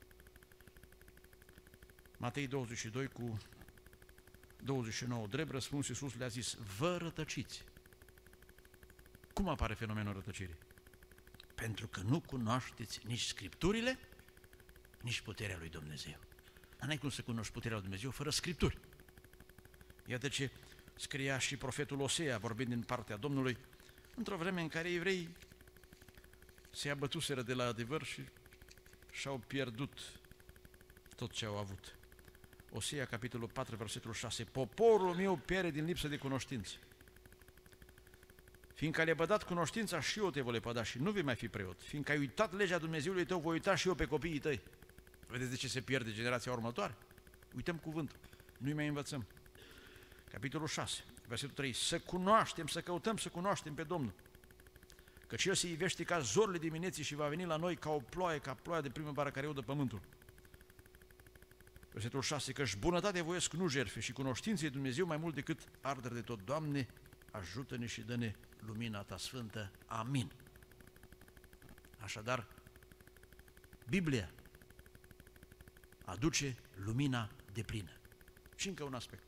S1: Matei douăzeci și doi cu douăzeci și nouă. Drept răspuns, Iisus le-a zis: vă rătăciți. Cum apare fenomenul rătăcirii? Pentru că nu cunoașteți nici Scripturile, nici puterea lui Dumnezeu. Dar n-ai cum să cunoști puterea lui Dumnezeu fără Scripturi. Iată ce scria și profetul Osea, vorbind din partea Domnului, într-o vreme în care evrei se abătuseră de la adevăr și și-au pierdut tot ce au avut. Osea, capitolul patru, versetul șase. Poporul meu pierde din lipsă de cunoștință. Fiindcă le-ai bădat cunoștința, și eu te voi lepăda și nu vei mai fi preot. Fiindcă ai uitat legea Dumnezeului tău, voi uita și eu pe copiii tăi. Vedeți de ce se pierde generația următoare? Uităm cuvântul, nu-i mai învățăm. Capitolul șase, versetul trei. Să cunoaștem, să căutăm să cunoaștem pe Domnul. Căci El se ivește ca zorile dimineții și va veni la noi ca o ploaie, ca ploaia de primăvară care udă pământul. Versetul șase. Căci bunătatea voiesc nu jertfe și cunoștința de Dumnezeu mai mult decât ardere de tot. Doamne, ajută-ne și dă-ne lumina Ta sfântă. Amin. Așadar, Biblia aduce lumina deplină. Și încă un aspect.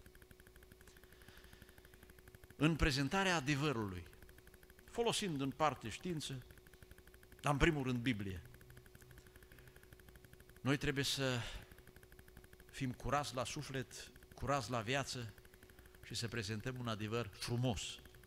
S1: În prezentarea adevărului, folosind în parte știință, dar în primul rând Biblie, noi trebuie să fim curați la suflet, curați la viață și să prezentăm un adevăr frumos.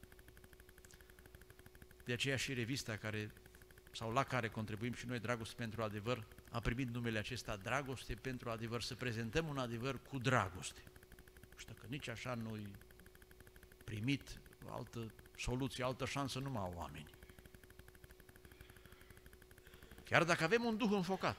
S1: De aceea și revista care, sau la care contribuim și noi, Dragoste pentru Adevăr, a primit numele acesta, Dragoste pentru Adevăr, să prezentăm un adevăr cu dragoste. Și dacă nici așa nu-i primit o altă soluție, altă șansă, nu mai au oameni. Chiar dacă avem un duh înfocat,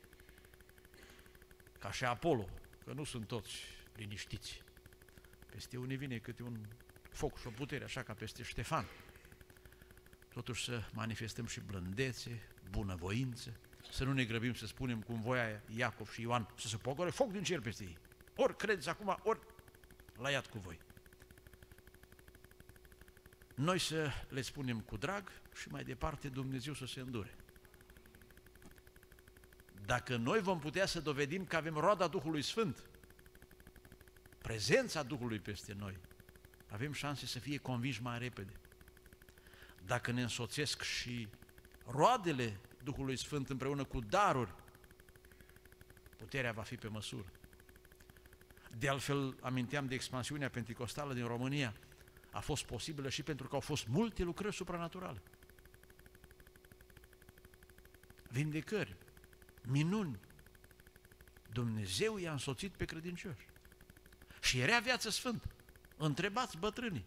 S1: ca și Apollo, că nu sunt toți liniștiți, peste unii vine câte un foc și o putere, așa ca peste Ștefan, totuși să manifestăm și blândețe, bunăvoință, să nu ne grăbim să spunem cum voia Iacov și Ioan, să se pogore foc din cer peste ei. Ori credeți acum, ori la iad cu voi. Noi să le spunem cu drag și mai departe Dumnezeu să se îndure. Dacă noi vom putea să dovedim că avem roada Duhului Sfânt, prezența Duhului peste noi, avem șanse să fie convinși mai repede. Dacă ne însoțesc și roadele Duhului Sfânt împreună cu daruri, puterea va fi pe măsură. De altfel, aminteam de expansiunea penticostală din România, a fost posibilă și pentru că au fost multe lucrări supranaturale. Vindecări, minuni. Dumnezeu i-a însoțit pe credincioși. Și era viață sfântă. Întrebați bătrânii.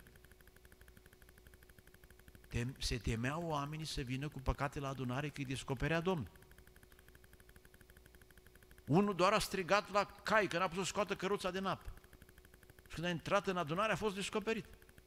S1: Tem, se temeau oamenii să vină cu păcate la adunare, că îi descoperea Domnul. Unul doar a strigat la cai, că n-a putut să scoată căruța din apă. Și când a intrat în adunare, a fost descoperit.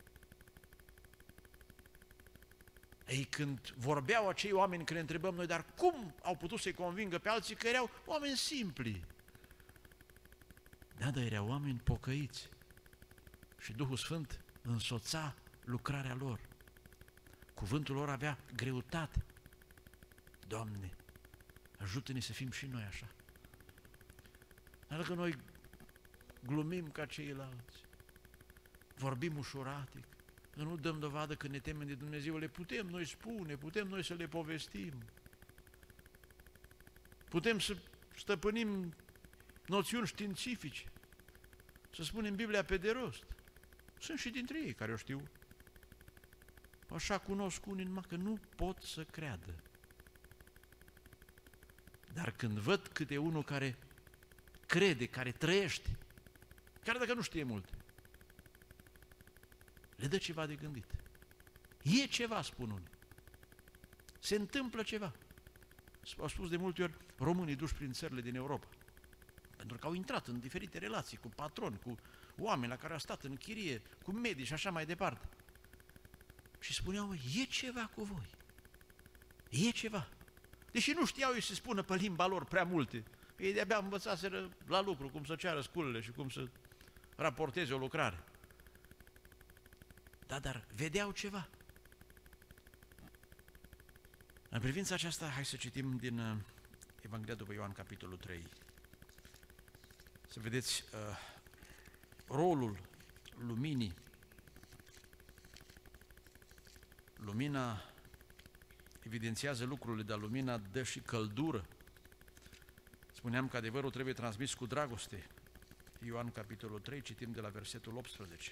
S1: Ei, când vorbeau acei oameni, când ne întrebăm noi, dar cum au putut să-i convingă pe alții, că erau oameni simpli? Da, dar erau oameni pocăiți. Și Duhul Sfânt însoța lucrarea lor. Cuvântul lor avea greutate. Doamne, ajută-ne să fim și noi așa. Dar dacă noi glumim ca ceilalți, vorbim ușuratic, nu dăm dovadă că ne temem de Dumnezeu, le putem noi spune, putem noi să le povestim. Putem să stăpânim noțiuni științifice, să spunem Biblia pe de rost. Sunt și dintre ei care o știu. Așa cunosc unii numai că nu pot să creadă. Dar când văd câte unul care crede, care trăiește, chiar dacă nu știe multe, le dă ceva de gândit. E ceva, spun unii. Se întâmplă ceva. Au spus de multe ori românii duși prin țările din Europa, pentru că au intrat în diferite relații cu patroni, cu oameni la care au stat în chirie, cu medici și așa mai departe. Și spuneau, e ceva cu voi. E ceva. Deși nu știau ei să spună pe limba lor prea multe. Ei de-abia învățaseră la lucru cum să ceară sculele și cum să raporteze o lucrare. Da, dar vedeau ceva. În privința aceasta, hai să citim din Evanghelia după Ioan, capitolul trei. Să vedeți uh, rolul luminii. Lumina evidențiază lucrurile, dar lumina dă și căldură. Spuneam că adevărul trebuie transmis cu dragoste. Ioan, capitolul trei, citim de la versetul optsprezece.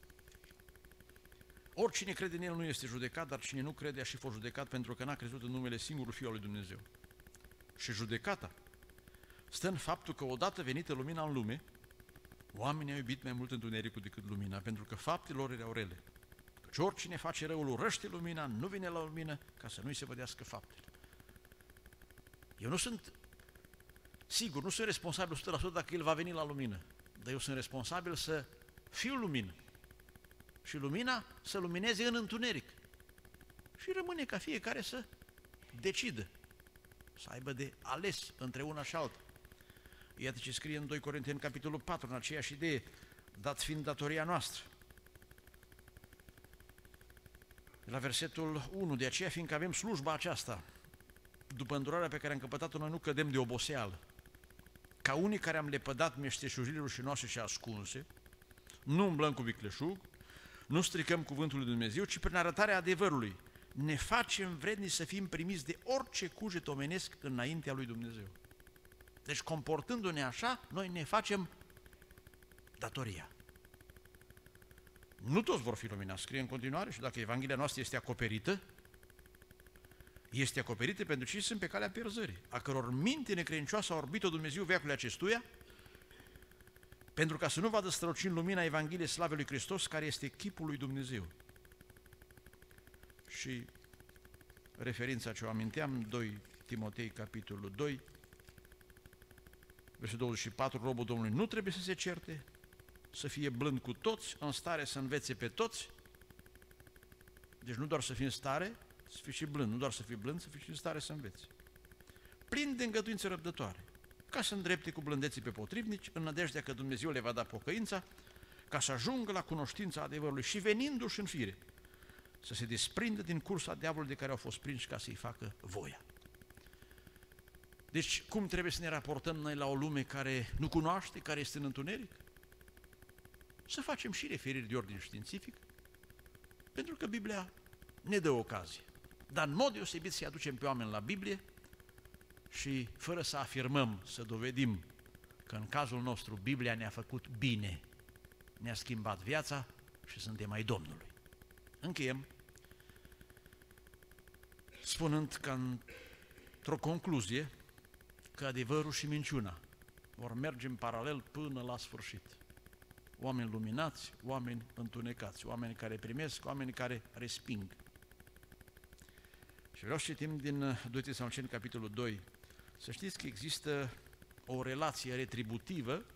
S1: Oricine crede în El nu este judecat, dar cine nu crede a și fost judecat pentru că n-a crezut în numele singurul Fiul al lui Dumnezeu. Și judecata stă în faptul că odată venită lumina în lume, oamenii au iubit mai mult întunericul decât lumina, pentru că faptele lor erau rele. Căci oricine face răul urăște lumina, nu vine la lumină ca să nu-i se vădească faptele. Eu nu sunt sigur, nu sunt responsabil o sută la sută dacă El va veni la lumină, dar eu sunt responsabil să fiu lumină. Și lumina să lumineze în întuneric. Și rămâne ca fiecare să decidă, să aibă de ales între una și alta. Iată ce scrie în doi Corinteni, capitolul patru, în aceeași idee, dat fiind datoria noastră. La versetul unu, de aceea fiindcă avem slujba aceasta, după îndurarea pe care am căpătat-o, noi nu cădem de oboseală. Ca unii care am lepădat meșteșurile rușinoase și ascunse, nu umblăm cu vicleșug, nu stricăm cuvântul lui Dumnezeu, ci prin arătarea adevărului ne facem vrednici să fim primiți de orice cuget omenesc înaintea lui Dumnezeu. Deci, comportându-ne așa, noi ne facem datoria. Nu toți vor fi luminați, scrie în continuare, și dacă Evanghelia noastră este acoperită, este acoperită pentru cei sunt pe calea pierzării, a căror minte necredincioasă a orbit-o Dumnezeu veacului acestuia, pentru ca să nu vadă strălucind lumina Evangheliei slavei lui Hristos, care este chipul lui Dumnezeu. Și referința ce o aminteam, doi Timotei, capitolul doi, versetul douăzeci și patru, robul Domnului nu trebuie să se certe, să fie blând cu toți, în stare să învețe pe toți. Deci nu doar să fii în stare, să fii și blând, nu doar să fii blând, să fii și în stare să înveți. Plin de îngăduință răbdătoare, ca să îndrepte cu blândeții pe potrivnici, în nădejdea că Dumnezeu le va da pocăința, ca să ajungă la cunoștința adevărului și venindu-și în fire, să se desprindă din cursa diavolului de care au fost prinși ca să-i facă voia. Deci, cum trebuie să ne raportăm noi la o lume care nu cunoaște, care este în întuneric? Să facem și referiri de ordin științific, pentru că Biblia ne dă ocazie. Dar în mod deosebit să-i aducem pe oameni la Biblie și fără să afirmăm, să dovedim că în cazul nostru Biblia ne-a făcut bine, ne-a schimbat viața și suntem ai Domnului. Încheiem spunând că într-o concluzie că adevărul și minciuna vor merge în paralel până la sfârșit. Oameni luminați, oameni întunecați, oameni care primesc, oameni care resping. Și vreau să citim din doi Tesaloniceni, capitolul doi. Să știți că există o relație retributivă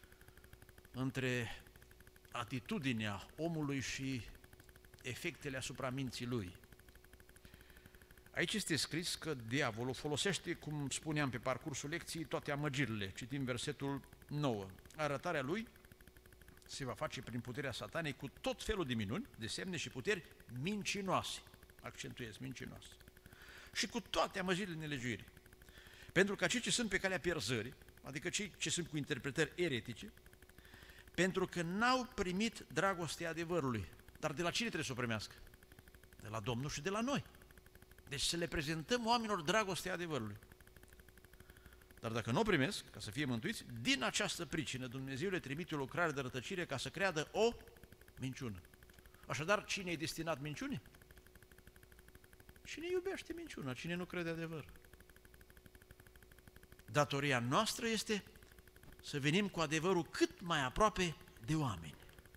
S1: între atitudinea omului și efectele asupra minții lui. Aici este scris că diavolul folosește, cum spuneam pe parcursul lecției, toate amăgirile. Citim versetul nouă. Arătarea lui se va face prin puterea satanei cu tot felul de minuni, de semne și puteri mincinoase. Accentuez, mincinoase. Și cu toate amăgirile nelegiuirii. Pentru că cei ce sunt pe calea pierzării, adică cei ce sunt cu interpretări eretice, pentru că n-au primit dragostea adevărului. Dar de la cine trebuie să o primească? De la Domnul și de la noi. Deci să le prezentăm oamenilor dragostea adevărului. Dar dacă nu o primesc, ca să fie mântuiți, din această pricină Dumnezeu le trimite o lucrare de rătăcire ca să creadă o minciună. Așadar, cine e destinat minciunii? Cine iubește minciuna, cine nu crede adevăr. Datoria noastră este să venim cu adevărul cât mai aproape de oameni.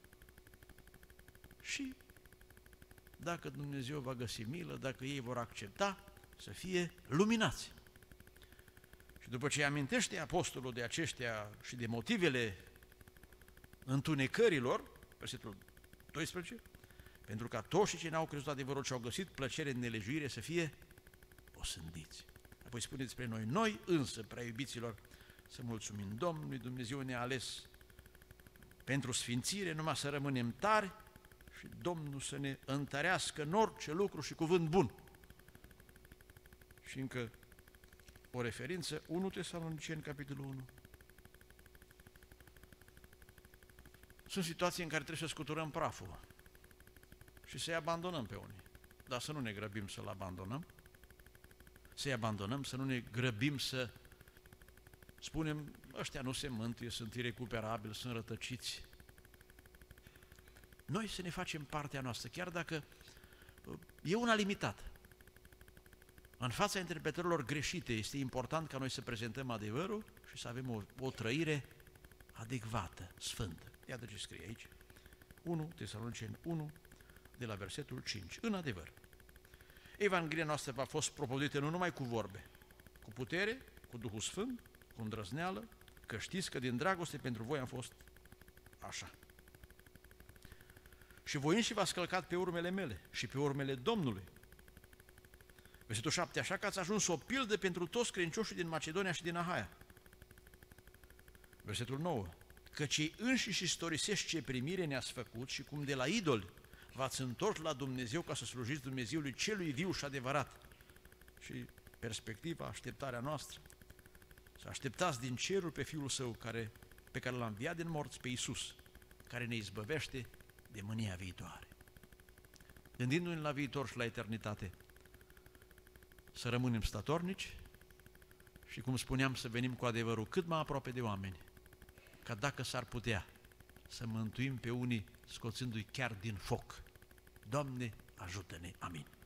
S1: Și dacă Dumnezeu va găsi milă, dacă ei vor accepta, să fie luminați. Și după ce amintește apostolul de aceștia și de motivele întunecărilor, versetul doisprezece, pentru ca toți cei n-au crezut adevărul și au găsit plăcere în nelejuire să fie osândiți. Apoi spune despre noi, noi însă, prea iubiților, să mulțumim Domnului, Dumnezeu ne-a ales pentru sfințire, numai să rămânem tari și Domnul să ne întărească în orice lucru și cuvânt bun. Și încă o referință, unu Tesaloniceni, capitolul unu. Sunt situații în care trebuie să scuturăm praful și să-i abandonăm pe unii, dar să nu ne grăbim să-l abandonăm, să-i abandonăm, să nu ne grăbim să spunem, ăștia nu se mântuie, sunt irecuperabili, sunt rătăciți. Noi să ne facem partea noastră, chiar dacă e una limitată. În fața interpretărilor greșite este important ca noi să prezentăm adevărul și să avem o, o trăire adecvată, sfântă. Iată ce scrie aici, unu Tesaloniceni unu, de la versetul cinci. În adevăr, Evanghelia noastră v-a fost propovăduită nu numai cu vorbe, cu putere, cu Duhul Sfânt, cu îndrăzneală, că știți că din dragoste pentru voi am fost așa. Și voi înși v-ați călcat pe urmele mele și pe urmele Domnului. Versetul șapte, așa că ați ajuns o pildă pentru toți credincioșii din Macedonia și din Ahaia. Versetul nouă, că cei înșiși istorisesc ce primire ne-ați făcut și cum de la idoli v-ați întors la Dumnezeu ca să slujiți Dumnezeului celui viu și adevărat. Și perspectiva, așteptarea noastră, să așteptați din cerul pe Fiul Său care, pe care l-a înviat din morți, pe Iisus, care ne izbăvește de mânia viitoare. Gândindu-ne la viitor și la eternitate, să rămânem statornici și, cum spuneam, să venim cu adevărul cât mai aproape de oameni, ca dacă s-ar putea să mântuim pe unii scoțându-i chiar din foc. Doamne, ajută-ne! Amin.